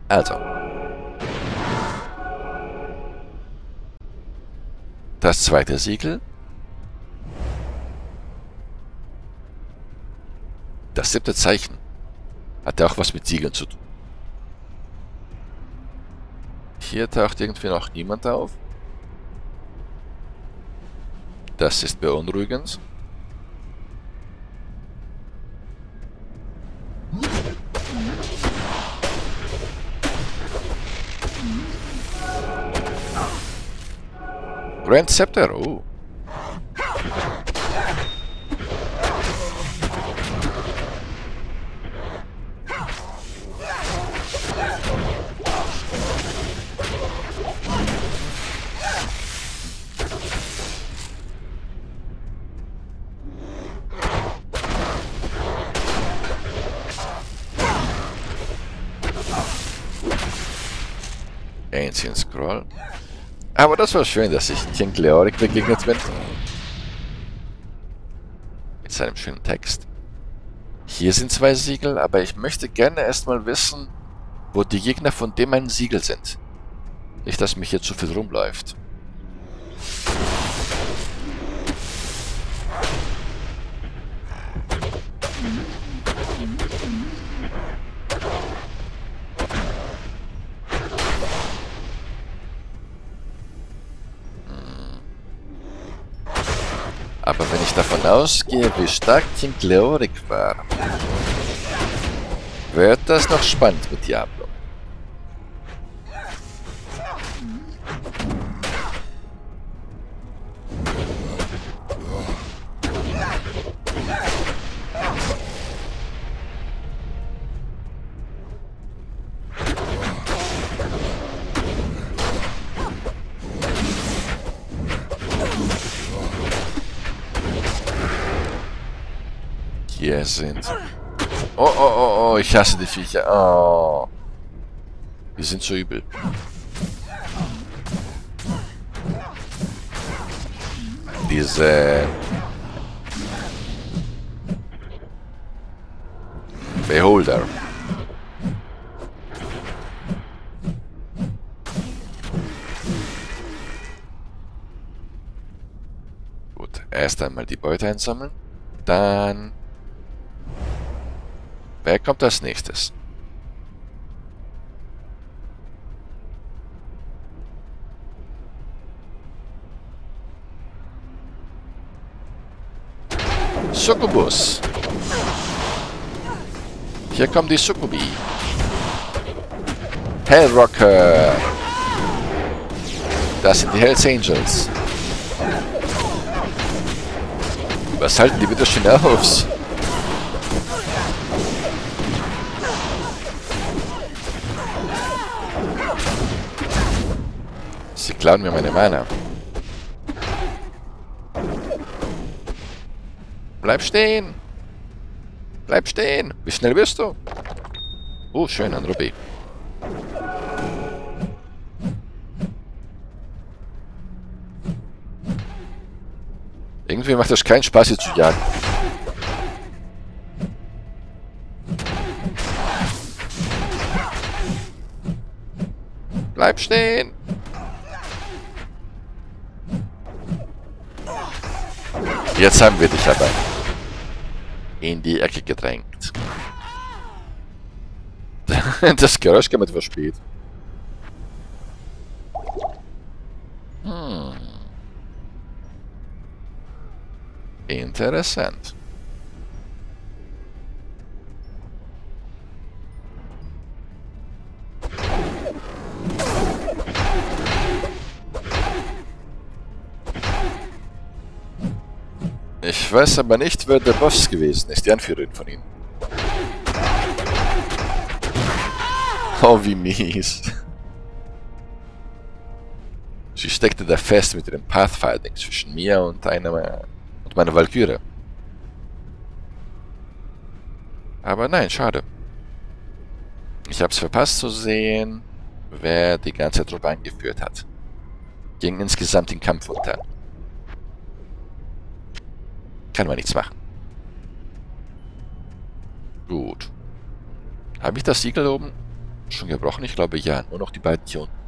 Also. Das zweite Siegel. Das siebte Zeichen. Hat ja auch was mit Siegeln zu tun. Hier taucht irgendwie noch niemand auf. Das ist beunruhigend. Grand Scepter, oh. Ancient Scroll. Aber das war schön, dass ich King Leoric begegnet bin. Mit seinem schönen Text. Hier sind zwei Siegel, aber ich möchte gerne erstmal wissen, wo die Gegner von dem ein Siegel sind. Nicht, dass mich hier zu viel rumläuft. Aber wenn ich davon ausgehe, wie stark King Leoric war, wird das noch spannend mit Diablo. Hier sind... Oh, oh, oh, oh, ich hasse die Viecher. Oh. Die sind so übel. Diese... Beholder. Gut, erst einmal die Beute einsammeln. Dann... Wer kommt als nächstes? Succubus. Hier kommen die Succubi. Hellrocker. Das sind die Hells Angels. Was halten die bitte schön aus? Sie klauen mir meine Mana. Bleib stehen! Bleib stehen! Wie schnell bist du? Oh, schön, ein Rubin. Irgendwie macht das keinen Spaß, hier zu jagen. Bleib stehen! Jetzt haben wir dich aber in die Ecke gedrängt. Das Geräusch kam etwas spät. Interessant. Ich weiß aber nicht, wer der Boss gewesen ist, die Anführerin von ihnen. Oh, wie mies. Sie steckte da fest mit ihrem Pathfinding zwischen mir und meiner Valkyrie. Aber nein, schade. Ich hab's verpasst zu sehen, wer die ganze Truppe angeführt hat. Ging insgesamt den Kampf unter. Kann man nichts machen. Gut. Habe ich das Siegel oben? Schon gebrochen? Ich glaube ja. Nur noch die beiden hier unten.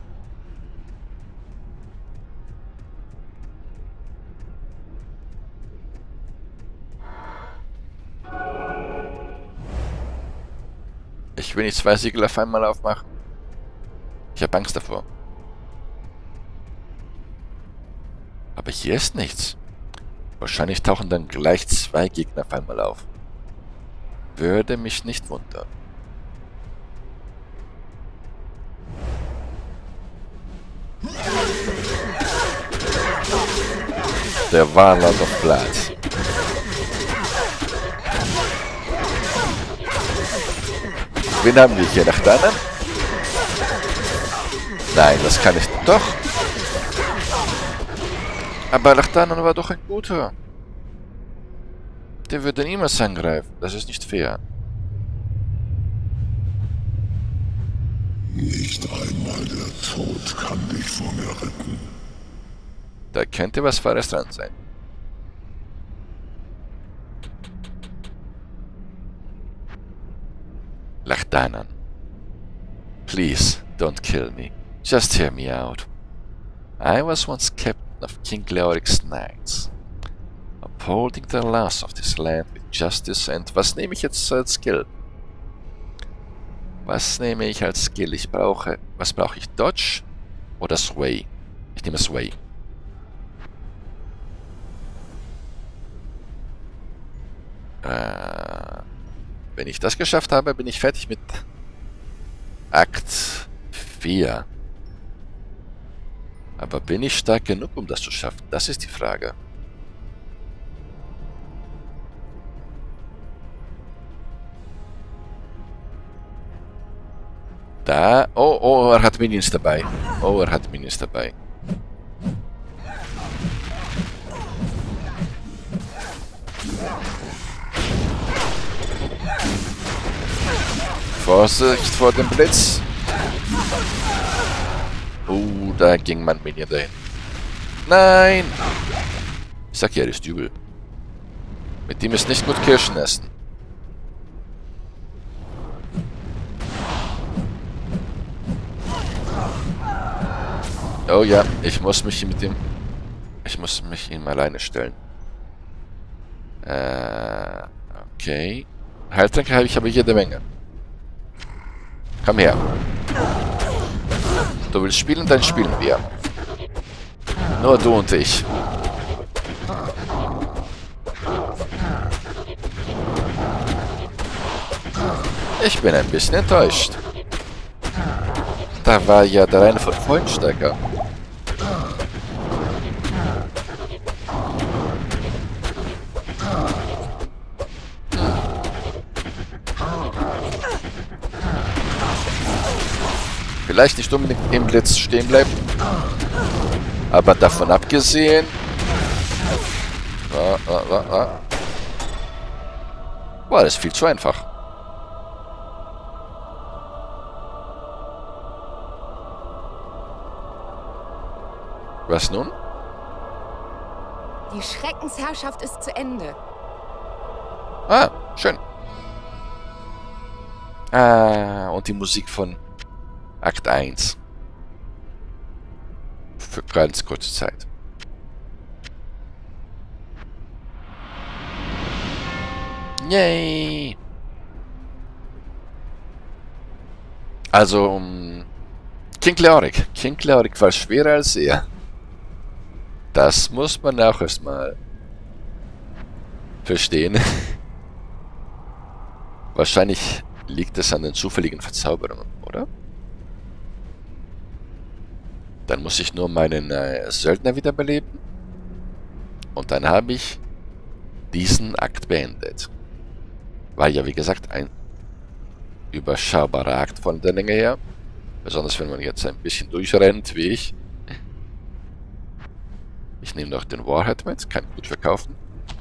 Ich will nicht 2 Siegel auf einmal aufmachen. Ich habe Angst davor. Aber hier ist nichts. Wahrscheinlich tauchen dann gleich 2 Gegner auf einmal auf. Würde mich nicht wundern. Der Warlord of Blood. Wen haben wir hier? Lachdanan? Nein, das kann ich doch. Aber Lachdanan war doch ein guter. Der würde niemals angreifen. Das ist nicht fair. Nicht einmal der Tod kann dich vor mir retten. Da könnte was Wahres dran sein. Lachdanan. Please, don't kill me. Just hear me out. I was once captain of King Leoric's knights, upholding the laws of this land with justice and... Was nehme ich jetzt als Skill? Was nehme ich als Skill? Was brauche ich? Dodge oder Sway? Ich nehme Sway. Wenn ich das geschafft habe, bin ich fertig mit Akt 4. Aber bin ich stark genug, um das zu schaffen? Das ist die Frage. Da... Oh, er hat Minions dabei. Oh, er hat Minions dabei. Vorsicht vor dem Blitz. Da ging mein Minion dahin. Nein! Ich sag ja, er ist übel. Mit ihm ist nicht gut Kirschen essen. Oh ja, ich muss mich mit ihm... Ich muss mich ihm alleine stellen. Okay. Heiltränke habe ich aber jede Menge. Komm her. Du willst spielen, dann spielen wir. Nur du und ich. Ich bin ein bisschen enttäuscht. Da war ja der eine von vorhin stärker. Vielleicht nicht unbedingt im Blitz stehen bleiben. Aber davon abgesehen... War das viel zu einfach. Was nun? Die Schreckensherrschaft ist zu Ende. Ah, schön. Und die Musik von Akt 1. Für ganz kurze Zeit. Yay! Also, King Leoric. King Leoric war schwerer als er. Das muss man auch erstmal verstehen. Wahrscheinlich liegt es an den zufälligen Verzauberungen, oder? Dann muss ich nur meinen Söldner wiederbeleben. Und dann habe ich diesen Akt beendet. War ja wie gesagt ein überschaubarer Akt von der Länge her. Besonders wenn man jetzt ein bisschen durchrennt, wie ich. Ich nehme noch den Warhead mit, kann gut verkaufen.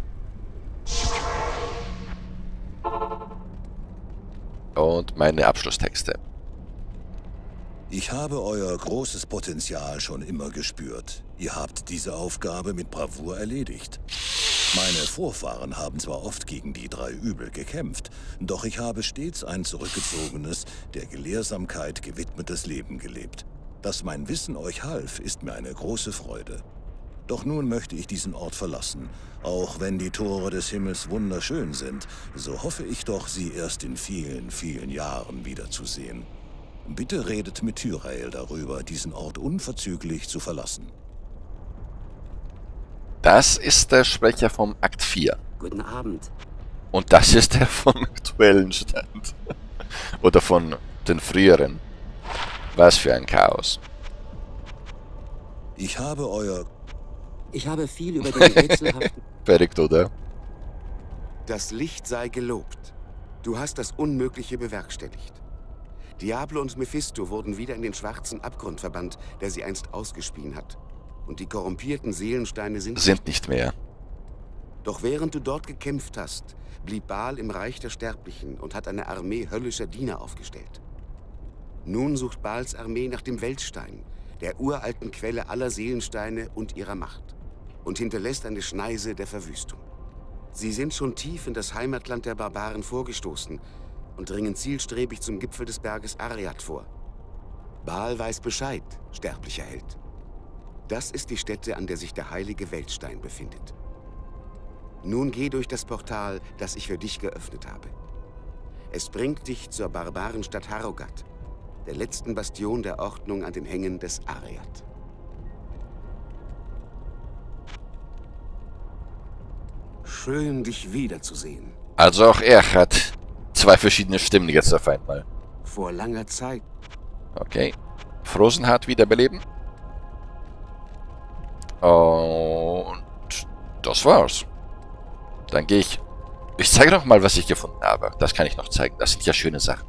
Und meine Abschlusstexte. Ich habe euer großes Potenzial schon immer gespürt. Ihr habt diese Aufgabe mit Bravour erledigt. Meine Vorfahren haben zwar oft gegen die drei Übel gekämpft, doch ich habe stets ein zurückgezogenes, der Gelehrsamkeit gewidmetes Leben gelebt. Dass mein Wissen euch half, ist mir eine große Freude. Doch nun möchte ich diesen Ort verlassen. Auch wenn die Tore des Himmels wunderschön sind, so hoffe ich doch, sie erst in vielen, vielen Jahren wiederzusehen. Bitte redet mit Tyrael darüber, diesen Ort unverzüglich zu verlassen. Das ist der Sprecher vom Akt 4. Guten Abend. Und das ist der vom aktuellen Stand. Oder von den früheren. Was für ein Chaos. Ich habe viel über den rätselhaften... Verrückt, oder? Das Licht sei gelobt. Du hast das Unmögliche bewerkstelligt. Diablo und Mephisto wurden wieder in den schwarzen Abgrund verbannt, der sie einst ausgespien hat. Und die korrumpierten Seelensteine sind Nicht mehr. Doch während du dort gekämpft hast, blieb Baal im Reich der Sterblichen und hat eine Armee höllischer Diener aufgestellt. Nun sucht Baals Armee nach dem Weltstein, der uralten Quelle aller Seelensteine und ihrer Macht, und hinterlässt eine Schneise der Verwüstung. Sie sind schon tief in das Heimatland der Barbaren vorgestoßen und dringen zielstrebig zum Gipfel des Berges Ariat vor. Baal weiß Bescheid, sterblicher Held. Das ist die Stätte, an der sich der heilige Weltstein befindet. Nun geh durch das Portal, das ich für dich geöffnet habe. Es bringt dich zur Barbarenstadt Harrogat, der letzten Bastion der Ordnung an den Hängen des Ariat. Schön, dich wiederzusehen. Also auch er hat zwei verschiedene Stimmen jetzt auf einmal. Vor langer Zeit. Okay. Frozen Heart wiederbeleben. Und das war's. Dann gehe ich... Ich zeige noch mal, was ich gefunden habe. Das kann ich noch zeigen. Das sind ja schöne Sachen.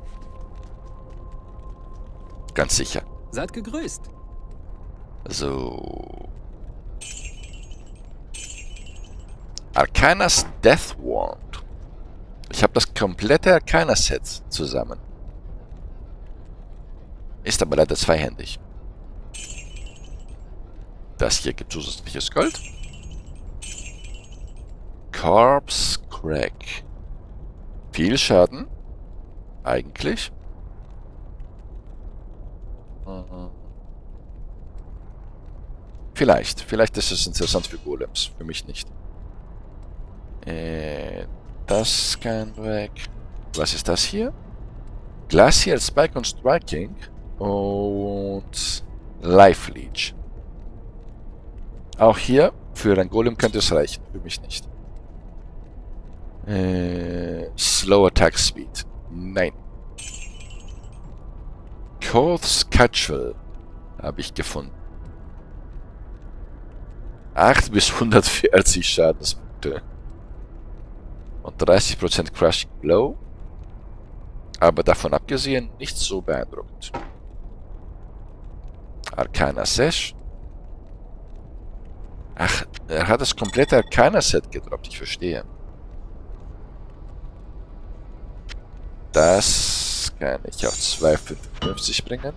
Ganz sicher. Seid gegrüßt. So. Arcanas Death Wand. Ich habe das komplette Arcana-Set zusammen. Ist aber leider zweihändig. Das hier gibt zusätzliches Gold. Corpse Crack. Viel Schaden. Eigentlich. Vielleicht. Vielleicht ist es interessant für Golems. Für mich nicht. Das kann weg. Was ist das hier? Glacial Spike und Striking. Und Life Leech. Auch hier, für ein Golem könnte es reichen. Für mich nicht. Slow Attack Speed. Nein. Koth's Catchwell habe ich gefunden. 8 bis 140 Schadenspunkte. Und 30% Crushing Blow. Aber davon abgesehen, nicht so beeindruckend. Arcana Sash. Ach, er hat das komplette Arcana-Set gedroppt, ich verstehe. Das kann ich auf 2,55 bringen.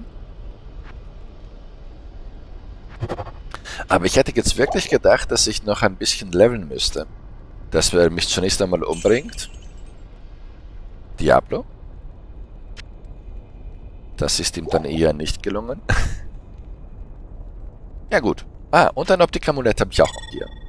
Aber ich hätte jetzt wirklich gedacht, dass ich noch ein bisschen leveln müsste. Dass er mich zunächst einmal umbringt. Diablo. Das ist ihm dann eher nicht gelungen. Ja gut. Ah, und ein Optik-Amulett habe ich auch noch hier.